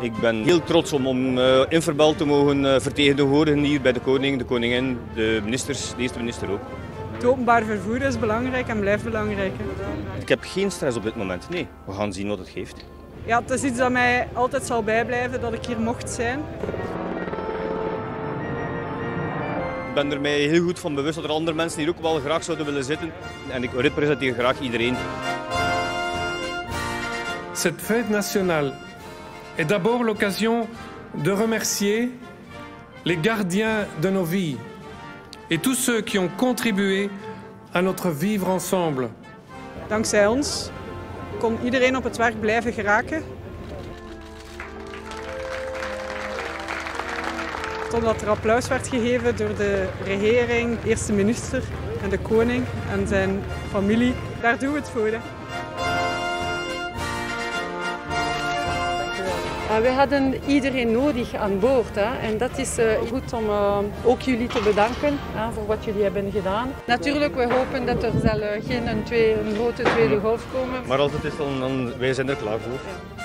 Ik ben heel trots om in Verbel te mogen vertegenwoordigen hier bij de koning, de koningin, de ministers, de eerste minister ook. Het openbaar vervoer is belangrijk en blijft belangrijk. Ik heb geen stress op dit moment, nee. We gaan zien wat het geeft. Ja, het is iets dat mij altijd zal bijblijven, dat ik hier mocht zijn. Ik ben er mij heel goed van bewust dat er andere mensen hier ook wel graag zouden willen zitten. En ik representeer graag iedereen. Cette fête nationale est d'abord l'occasion de remercier les gardiens de nos vies et tous ceux qui ont contribué à notre vivre ensemble. Dankzij ons kon iedereen op het werk blijven geraken. Totdat er applaus werd gegeven door de regering, de eerste minister en de koning en zijn familie. Daar doen we het voor. Hè. We hadden iedereen nodig aan boord. Hè. En dat is goed om ook jullie te bedanken voor wat jullie hebben gedaan. Natuurlijk, we hopen dat er zal geen een grote tweede golf komen. Maar als het is, dan wij zijn er klaar voor.